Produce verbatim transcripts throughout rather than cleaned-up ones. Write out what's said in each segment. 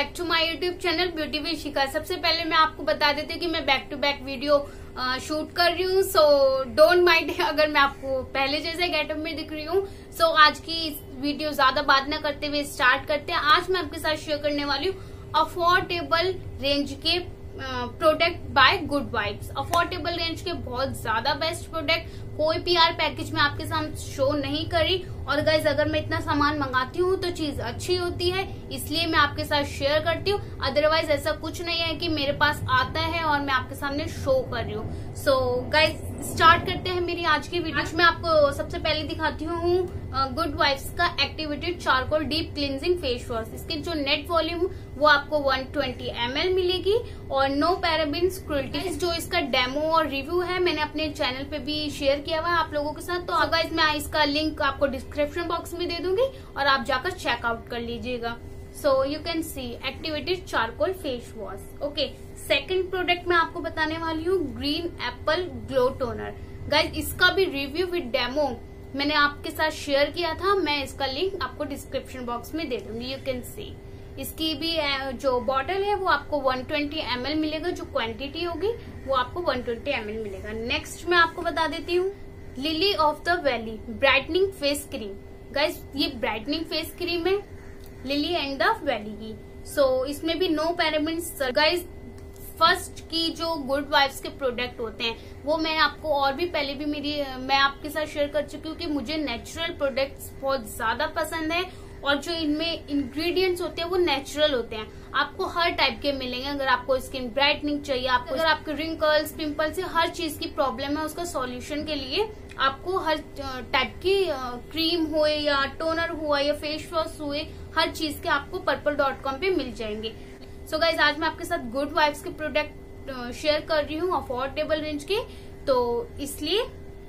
Back to my YouTube channel beauty with Shikha. सबसे पहले मैं आपको बता देती हूँ कि मैं back to back video shoot कर रही हूँ, सो डोंट माइंड अगर मैं आपको पहले जैसे गेटअप में दिख रही हूँ। सो so, आज की वीडियो ज्यादा बात न करते हुए स्टार्ट करते हैं। आज मैं आपके साथ शेयर करने वाली हूँ अफोर्डेबल रेंज के product by good vibes. Affordable range के बहुत ज्यादा बेस्ट प्रोडक्ट, कोई पीआर पैकेज में आपके साथ शो नहीं करी। और गाइज अगर मैं इतना सामान मंगाती हूँ तो चीज अच्छी होती है, इसलिए मैं आपके साथ शेयर करती हूँ। अदरवाइज ऐसा कुछ नहीं है कि मेरे पास आता है और मैं आपके सामने शो कर रही हूँ। सो गाइज स्टार्ट करते हैं मेरी आज की वीडियो। आज मैं आपको सबसे पहले दिखाती हूँ गुड वाइब्स का activated charcoal deep cleansing face wash. इसकी जो नेट वॉल्यूम वो आपको वन ट्वेंटी एम एल मिलेगी और नो पैराबेन्स क्रुएल्टी। जो इसका डेमो और रिव्यू है मैंने अपने चैनल पे भी शेयर किया हुआ है आप लोगों के साथ, तो गाइस मैं इसका लिंक आपको डिस्क्रिप्शन बॉक्स में दे दूंगी और आप जाकर चेकआउट कर लीजिएगा। So you can see activated charcoal face wash. Okay, second product मैं आपको बताने वाली हूँ green apple glow toner. Guys इसका भी रिव्यू विद डेमो मैंने आपके साथ शेयर किया था, मैं इसका लिंक आपको डिस्क्रिप्शन बॉक्स में दे दूंगी। यू कैन सी इसकी भी जो बॉटल है वो आपको वन ट्वेंटी एम एल मिलेगा, जो क्वांटिटी होगी वो आपको वन ट्वेंटी एम एल मिलेगा। नेक्स्ट मैं आपको बता देती हूँ lily of the valley brightening face cream. Guys ये ब्राइटनिंग फेस क्रीम है लिली एंड द वैली की। सो so, इसमें भी नो पैराबेन्स। गाइस फर्स्ट की जो गुड वाइब्स के प्रोडक्ट होते हैं वो मैं आपको और भी पहले भी मेरी मैं आपके साथ शेयर कर चुकी हूँ कि मुझे नेचुरल प्रोडक्ट्स बहुत ज्यादा पसंद है और जो इनमें इंग्रेडिएंट्स होते हैं वो नेचुरल होते हैं। आपको हर टाइप के मिलेंगे। अगर आपको स्किन ब्राइटनिंग चाहिए, आपको अगर आपके रिंकल्स पिंपल्स से हर चीज की प्रॉब्लम है, उसका सॉल्यूशन के लिए आपको हर टाइप की क्रीम हुए या टोनर हुआ या फेस वॉश हुए, हर चीज के आपको पर्पल डॉट कॉम पे मिल जाएंगे। सो गाइज आज मैं आपके साथ गुड वाइब्स के प्रोडक्ट शेयर कर रही हूँ अफोर्डेबल रेंज के, तो इसलिए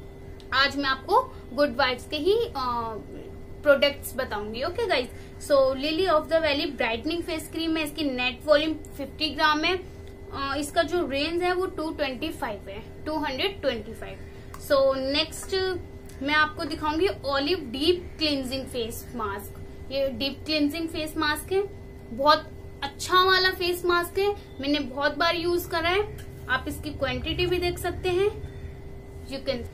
आज मैं आपको गुड वाइब्स के ही प्रोडक्ट्स बताऊंगी। Okay guys, so lily of the valley brightening face cream है। इसकी नेट वॉल्यूम फिफ्टी ग्राम है। uh, इसका जो रेंज है वो टू ट्वेंटी फाइव है, two twenty five. So next मैं आपको दिखाऊंगी olive deep cleansing face mask. ये डीप क्लींजिंग फेस मास्क है, बहुत अच्छा वाला फेस मास्क है, मैंने बहुत बार यूज करा है। आप इसकी क्वांटिटी भी देख सकते हैं, यू कैन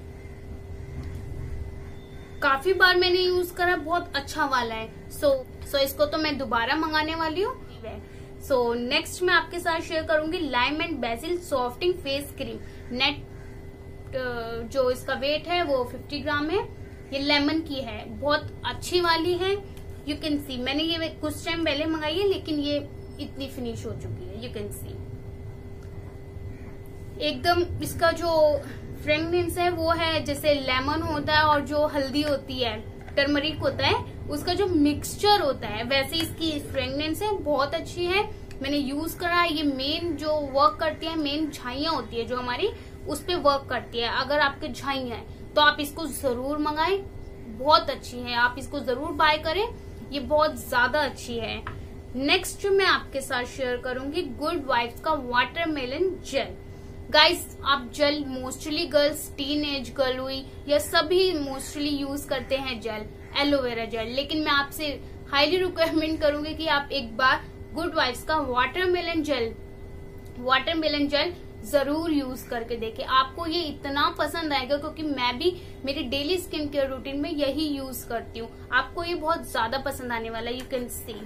काफी बार मैंने यूज करा, बहुत अच्छा वाला है। सो so, सो so इसको तो मैं दोबारा मंगाने वाली हूँ। सो नेक्स्ट मैं आपके साथ शेयर करूंगी lime and basil softing face cream. Net जो इसका वेट है वो फिफ्टी ग्राम है। ये लेमन की है, बहुत अच्छी वाली है। यू कैन सी मैंने ये कुछ टाइम पहले मंगाई है लेकिन ये इतनी फिनिश हो चुकी है। यू कैन सी एकदम इसका जो फ्रेग्रेंस है वो है जैसे लेमन होता है और जो हल्दी होती है टर्मरिक होता है उसका जो मिक्सचर होता है, वैसे इसकी फ्रेग्रेंस है, बहुत अच्छी है। मैंने यूज करा। ये मेन जो वर्क करती है, मेन झाइयां होती है जो हमारी, उस पे वर्क करती है। अगर आपके झाइयां है तो आप इसको जरूर मंगाएं, बहुत अच्छी है, आप इसको जरूर बाय करें, ये बहुत ज्यादा अच्छी है। नेक्स्ट मैं आपके साथ शेयर करूंगी गुड वाइब्स का वाटरमेलन जेल। गाइस आप gel mostly girls, teenage girl हुई या सभी मोस्टली यूज करते हैं जेल, एलोवेरा जेल, लेकिन मैं आपसे हाईली रिकमेंड करूंगी कि आप एक बार गुड वाइब्स का वाटरमेलन जेल वाटरमेलन जेल जरूर यूज करके देखें। आपको ये इतना पसंद आएगा क्योंकि मैं भी मेरी डेली स्किन केयर रूटीन में यही यूज करती हूँ। आपको ये बहुत ज्यादा पसंद आने वाला है। यू कैन सी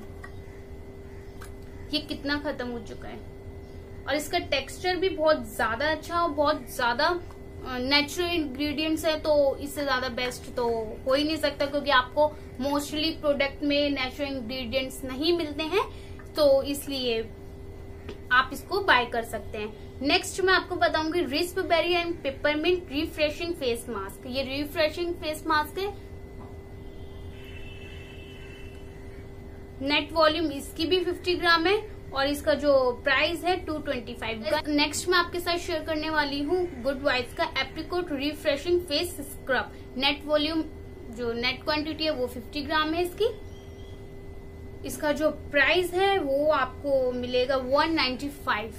ये कितना खत्म हो चुका है और इसका टेक्सचर भी बहुत ज्यादा अच्छा और बहुत ज्यादा नेचुरल इंग्रेडिएंट्स है, तो इससे ज्यादा बेस्ट तो हो ही नहीं सकता क्योंकि आपको मोस्टली प्रोडक्ट में नेचुरल इंग्रेडिएंट्स नहीं मिलते हैं, तो इसलिए आप इसको बाय कर सकते हैं। नेक्स्ट मैं आपको बताऊंगी raspberry and peppermint refreshing face mask. ये रिफ्रेशिंग फेस मास्क है, नेट वॉल्यूम इसकी भी फिफ्टी ग्राम है और इसका जो प्राइस है टू ट्वेंटी फाइव। नेक्स्ट मैं आपके साथ शेयर करने वाली हूँ गुड वाइब्स का apricot refreshing face scrub. Net volume जो नेट क्वांटिटी है वो फिफ्टी ग्राम है इसकी। इसका जो प्राइस है वो आपको मिलेगा one ninety five.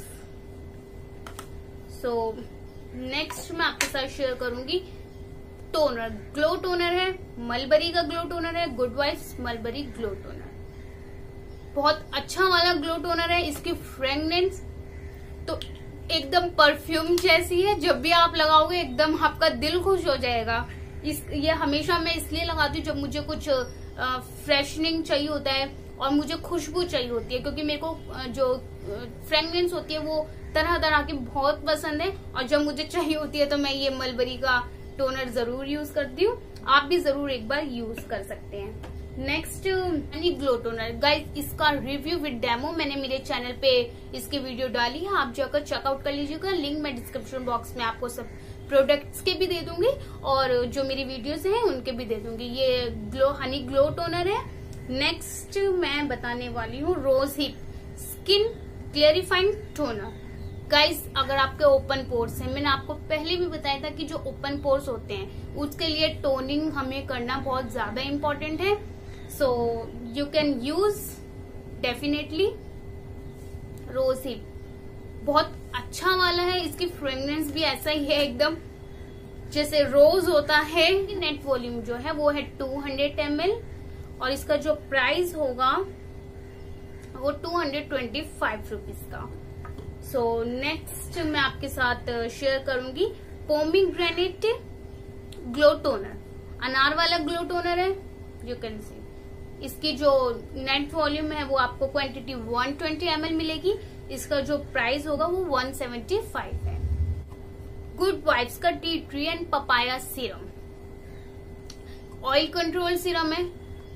So next मैं आपके साथ शेयर करूंगी टोनर, ग्लो टोनर है, मलबरी का ग्लो टोनर है, good vibes mulberry glow toner. बहुत अच्छा वाला ग्लो टोनर है। इसकी फ्रेगनेंस तो एकदम परफ्यूम जैसी है, जब भी आप लगाओगे एकदम आपका दिल खुश हो जाएगा। इस ये हमेशा मैं इसलिए लगाती हूँ जब मुझे कुछ फ्रेशनिंग चाहिए होता है और मुझे खुशबू चाहिए होती है, क्योंकि मेरे को जो फ्रेगनेंस होती है वो तरह तरह की बहुत पसंद है, और जब मुझे चाहिए होती है तो मैं ये मलबरी का टोनर जरूर यूज करती हूँ। आप भी जरूर एक बार यूज कर सकते हैं। Next honey glow toner, guys इसका रिव्यू विद डेमो मैंने मेरे चैनल पे इसकी वीडियो डाली है, आप जाकर चेकआउट कर लीजिएगा। लिंक मैं डिस्क्रिप्शन बॉक्स में आपको सब प्रोडक्ट्स के भी दे दूंगी और जो मेरी वीडियोस हैं उनके भी दे दूंगी। ये ग्लो हनी ग्लो टोनर है। नेक्स्ट मैं बताने वाली हूँ rose hip skin clarifying toner. Guys अगर आपके ओपन पोर्स हैं, मैंने आपको पहले भी बताया था कि जो ओपन पोर्स होते हैं उसके लिए टोनिंग हमें करना बहुत ज्यादा इम्पोर्टेंट है। So you can use definitely rose hip, बहुत अच्छा वाला है। इसकी फ्रेगनेंस भी ऐसा ही है एकदम जैसे रोज होता है। नेट वॉल्यूम जो है वो है टू हंड्रेड एम एल और इसका जो प्राइस होगा वो two hundred twenty five rupees का। सो so, नेक्स्ट मैं आपके साथ शेयर करूंगी पोमीग्रेनेट ग्लो टोनर, अनार वाला ग्लो टोनर है। यू कैन सी इसकी जो नेट वॉल्यूम है वो आपको quantity one twenty M L मिलेगी। इसका जो प्राइस होगा वो वन सेवेंटी फाइव है। गुड वाइब्स का tea tree and papaya serum, oil control serum है।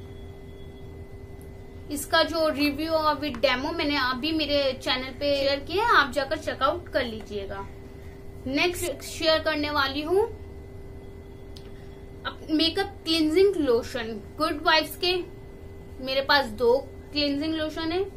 इसका जो रिव्यू और विद डेमो मैंने अभी मेरे चैनल पे शेयर किया है, आप जाकर चेकआउट कर लीजिएगा। नेक्स्ट शेयर करने वाली हूँ makeup cleansing lotion, good vibes के मेरे पास दो क्लींजिंग लोशन है,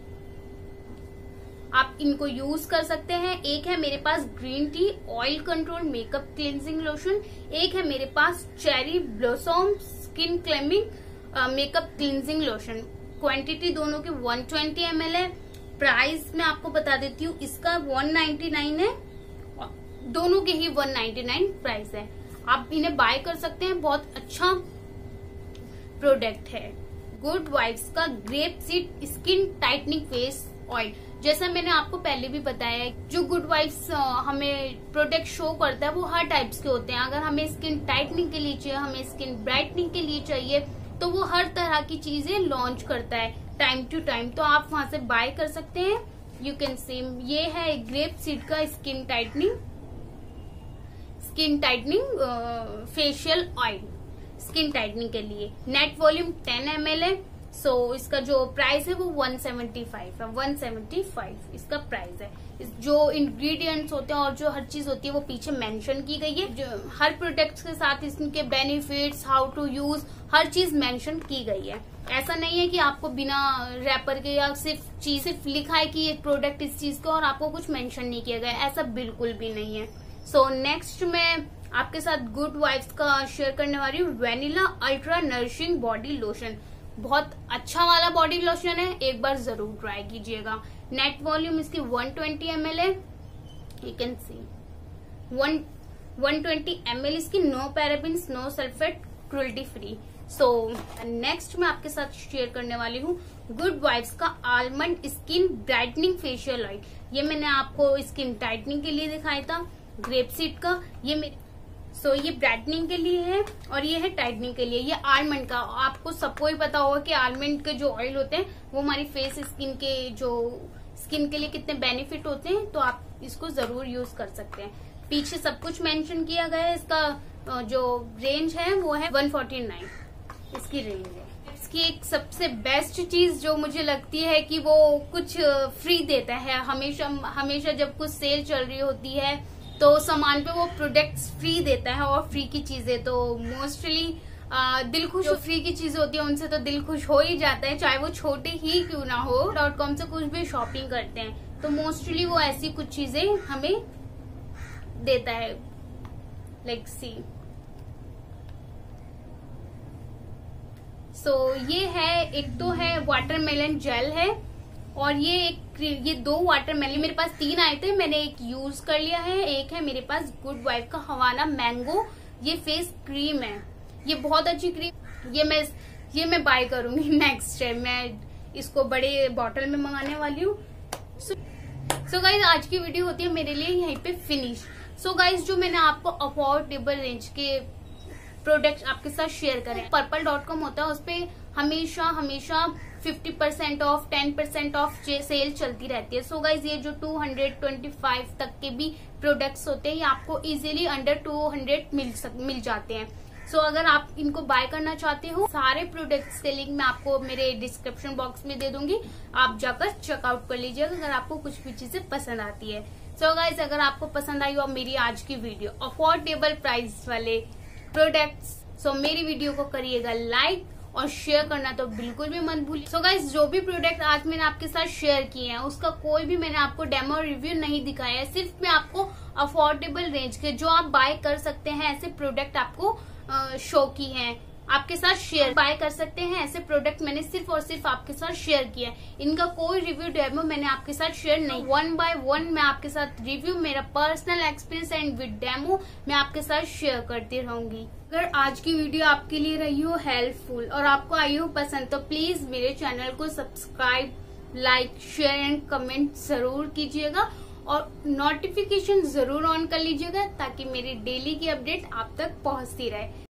आप इनको यूज कर सकते हैं। एक है मेरे पास green tea oil control makeup cleansing lotion, एक है मेरे पास cherry blossom skin calming makeup cleansing lotion. Quantity दोनों की वन ट्वेंटी एम एल है। प्राइस मैं आपको बता देती हूँ, इसका वन नाइन्टी नाइन है, दोनों के ही वन नाइन्टी नाइन प्राइस है। आप इन्हें बाय कर सकते हैं, बहुत अच्छा प्रोडक्ट है। गुड वाइब्स का grape seed skin tightening face oil, जैसा मैंने आपको पहले भी बताया है, जो गुड वाइब्स हमें प्रोडक्ट शो करता है वो हर टाइप्स के होते हैं। अगर हमें स्किन टाइटनिंग के लिए चाहिए, हमें स्किन ब्राइटनिंग के लिए चाहिए, तो वो हर तरह की चीजें लॉन्च करता है टाइम टू टाइम, तो आप वहां से बाय कर सकते हैं। यू कैन सी ये है ग्रेप सीड का skin tightening skin tightening facial oil, skin tightening के लिए। Net volume ten M L है। सो so, इसका जो प्राइस है वो वन सेवेंटी फाइव है, वन सेवेंटी फाइव इसका प्राइस है। जो इंग्रेडिएंट्स होते हैं और जो हर चीज होती है वो पीछे मेंशन की गई है। जो हर प्रोडक्ट्स के साथ इसके बेनिफिट्स, हाउ टू यूज, हर चीज मेंशन की गई है। ऐसा नहीं है कि आपको बिना रैपर के या सिर्फ चीज सिर्फ लिखा है कि ये प्रोडक्ट इस चीज का और आपको कुछ मेंशन नहीं किया गया, ऐसा बिल्कुल भी नहीं है। सो so, नेक्स्ट मैं आपके साथ गुड वाइब्स का शेयर करने वाली हूँ vanilla ultra nourishing body lotion. बहुत अच्छा वाला बॉडी लोशन है, एक बार जरूर ट्राई कीजिएगा। नेट वॉल्यूम इसकी वन ट्वेंटी एम एल है, you can see one twenty M L इसकी, no parabens no sulphate, cruelty free. So next मैं आपके साथ शेयर करने वाली हूँ गुड वाइब्स का almond skin brightening facial oil. ये मैंने आपको स्किन टाइटनिंग के लिए दिखाया था, ग्रेप सीड का। ये मेरे सो so, ये ब्राइटनिंग के लिए है और ये है टाइटनिंग के लिए। ये आलमंड का, आपको सबको ही पता होगा कि आलमंड के जो ऑयल होते हैं वो हमारी फेस स्किन के जो स्किन के लिए कितने बेनिफिट होते हैं, तो आप इसको जरूर यूज कर सकते हैं। पीछे सब कुछ मेंशन किया गया है। इसका जो रेंज है वो है वन फोर्टी नाइन इसकी रेंज है। इसकी एक सबसे बेस्ट चीज जो मुझे लगती है कि वो कुछ फ्री देता है। हमेशा हमेशा जब कुछ सेल चल रही होती है तो सामान पे वो प्रोडक्ट्स फ्री देता है और फ्री की चीजें तो मोस्टली दिल खुश, जो फ्री की चीजें होती है उनसे तो दिल खुश हो ही जाता है, चाहे वो छोटे ही क्यों ना हो। डॉट कॉम से कुछ भी शॉपिंग करते हैं तो मोस्टली वो ऐसी कुछ चीजें हमें देता है। लाइक सी सो ये है, एक तो है वाटरमेलन जेल है और ये एक ये दो वाटरमेलन मेरे पास तीन आए थे, मैंने एक यूज कर लिया है। एक है मेरे पास गुड वाइब का हवाना मैंगो, ये फेस क्रीम है, ये बहुत अच्छी क्रीम, ये मैं ये मैं बाय करूंगी नेक्स्ट टाइम। मैं इसको बड़े बॉटल में मंगाने वाली हूँ। सो गाइज आज की वीडियो होती है मेरे लिए यहीं पे फिनिश। सो गाइज जो मैंने आपको अफोर्डेबल रेंज के प्रोडक्ट्स आपके साथ शेयर करें, पर्पल डॉट कॉम होता है, उस पे हमेशा हमेशा fifty percent off, ten percent off sale चलती रहती है। सो so गाइज ये जो टू हंड्रेड ट्वेंटी फाइव तक के भी प्रोडक्ट्स होते हैं ये आपको इजीली अंडर टू हंड्रेड मिल सक, मिल जाते हैं। सो so अगर आप इनको बाय करना चाहते हो, सारे प्रोडक्ट्स के लिंक मैं आपको मेरे डिस्क्रिप्शन बॉक्स में दे दूंगी, आप जाकर चेकआउट कर लीजिएगा अगर आपको कुछ भी चीजें पसंद आती है। सो so गाइज अगर आपको पसंद आई हो मेरी आज की वीडियो अफोर्डेबल प्राइस वाले प्रोडक्ट्स, सो मेरी वीडियो को करिएगा लाइक और शेयर करना तो बिल्कुल भी मत भूलिए। सो गाइज जो भी प्रोडक्ट आज मैंने आपके साथ शेयर किए हैं उसका कोई भी मैंने आपको डेमो रिव्यू नहीं दिखाया है, सिर्फ मैं आपको अफोर्डेबल रेंज के जो आप बाय कर सकते हैं ऐसे प्रोडक्ट आपको शो की हैं, आपके साथ शेयर बाय कर सकते हैं ऐसे प्रोडक्ट मैंने सिर्फ और सिर्फ आपके साथ शेयर किया है। इनका कोई रिव्यू डेमो मैंने आपके साथ शेयर नहीं, वन बाय वन मैं आपके साथ रिव्यू, मेरा personal experience and with demo मैं आपके साथ शेयर करती रहूंगी। अगर आज की वीडियो आपके लिए रही हो हेल्पफुल और आपको आई हो पसंद तो प्लीज मेरे चैनल को subscribe, like, share and comment जरूर कीजिएगा और नोटिफिकेशन जरूर ऑन कर लीजिएगा ताकि मेरी डेली की अपडेट आप तक पहुंचती रहे।